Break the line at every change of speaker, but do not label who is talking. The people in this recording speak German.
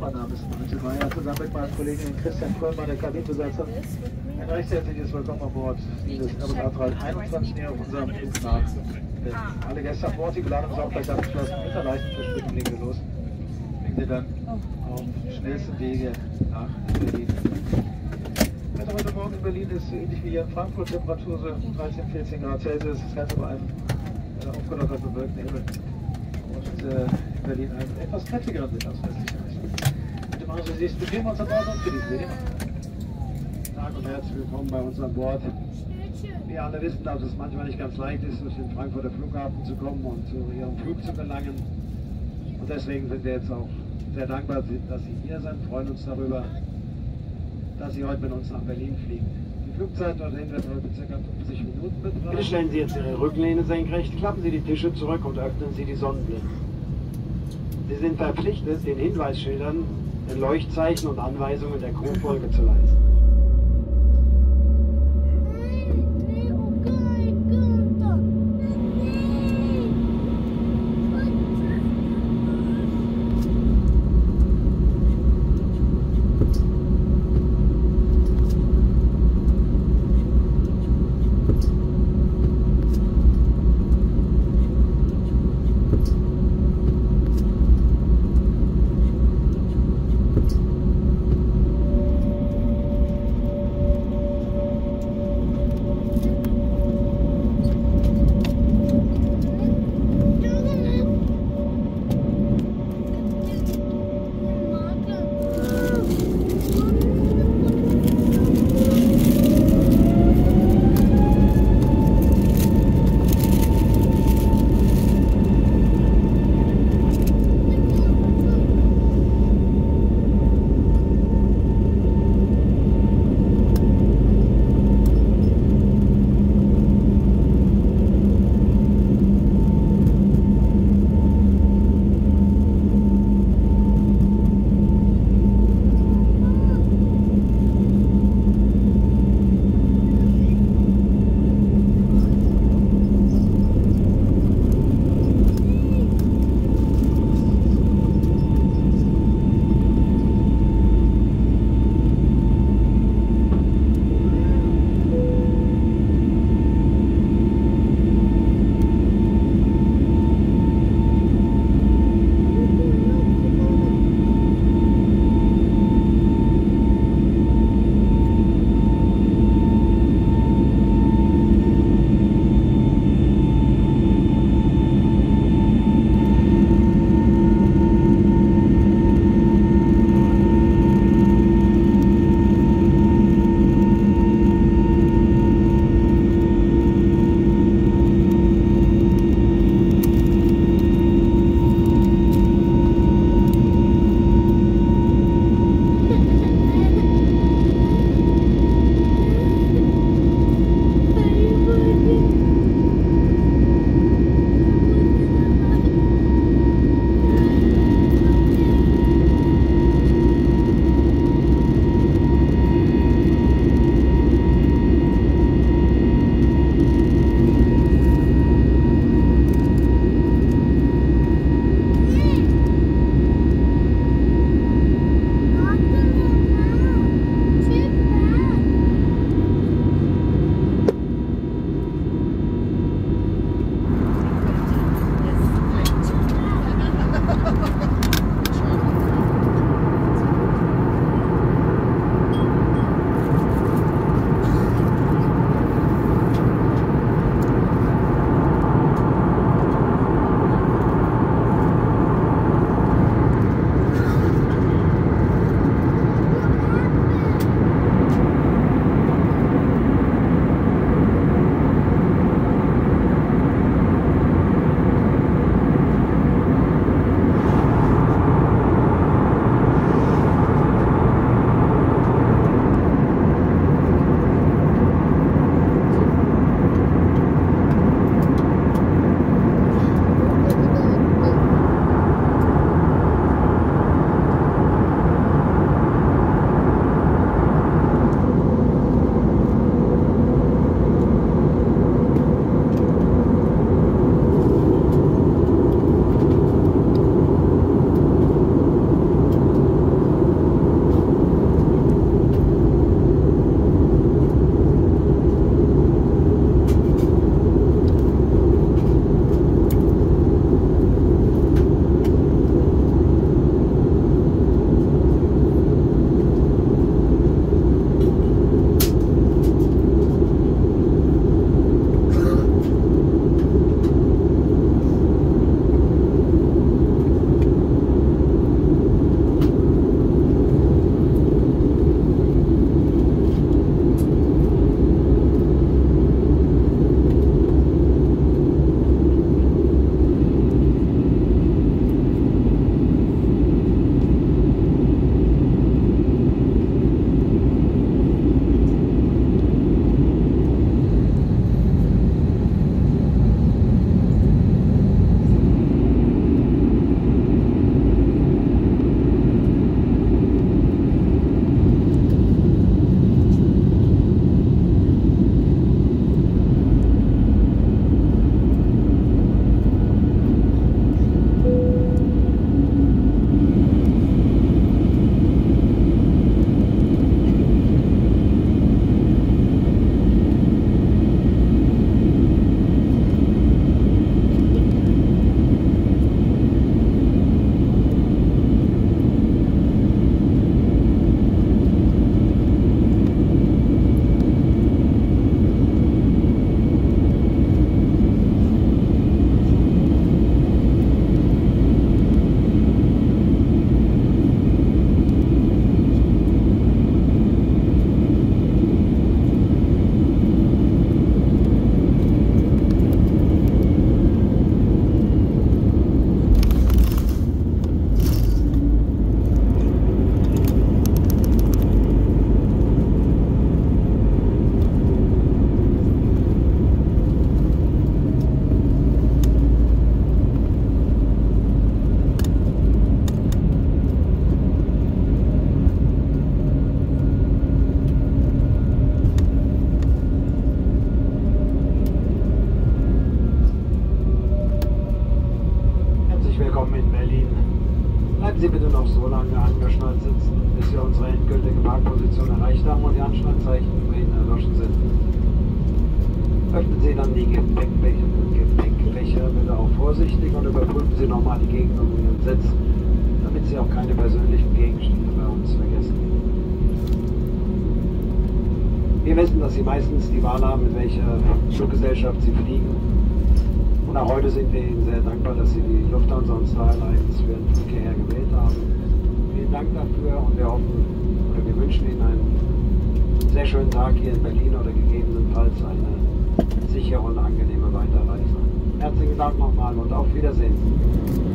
Name ist Malte Meyer, zusammen mit meinem Kollegen Christian Kollmann, der Kabinenbesetzer. Ein recht herzliches Willkommen an Bord dieses Airbus A321 hier auf unserem Flug. Alle Gäste an Bord, die Beladung ist auch gleich abgeschlossen. Mit der leichten Verspätung legen wir los. Fliegen Sie dann auf schnellstem Wege nach Berlin. Das Wetter heute Morgen in Berlin ist ähnlich wie hier in Frankfurt, Temperatur so 13, 14 Grad Celsius. Das Ganze bei einem aufgelockert bewölkten Himmel. Und in Berlin einen etwas kräftigeren Wind aus westlicher Richtung. Mit dem Anschluss beginnen wir uns an Bord und genießen wir den Tag und herzlich willkommen bei uns an Bord. Wir alle wissen, dass es manchmal nicht ganz leicht ist, durch den Frankfurter Flughafen zu kommen und zu Ihrem Flug zu gelangen. Und deswegen sind wir jetzt auch sehr dankbar, dass Sie hier sind, freuen uns darüber, dass Sie heute mit uns nach Berlin fliegen. Die Flugzeit dorthin wird heute ca. 50 Minuten betragen.
Bitte stellen Sie jetzt Ihre Rücklehne senkrecht, klappen Sie die Tische zurück und öffnen Sie die Sonnenblende. Sie sind verpflichtet, den Hinweisschildern, den Leuchtzeichen und Anweisungen der Crew Folge zu leisten. Sie bitte noch so lange angeschnallt sitzen, bis wir unsere endgültige Parkposition erreicht haben und die Anschnallzeichen über Ihnen erloschen sind. Öffnen Sie dann die Gepäckbecher bitte auch vorsichtig und überprüfen Sie nochmal die Gegend um Ihren Sitz, damit Sie auch keine persönlichen Gegenstände bei uns vergessen. Wir wissen, dass Sie meistens die Wahl haben, mit welcher Fluggesellschaft Sie fliegen. Und auch heute sind wir Ihnen sehr dankbar, dass Sie die Lufthansa und Star Alliance für den Flug hierher gewählt haben. Vielen Dank dafür und wir hoffen oder wir wünschen Ihnen einen sehr schönen Tag hier in Berlin oder gegebenenfalls eine sichere und angenehme Weiterreise. Herzlichen Dank nochmal und auf Wiedersehen.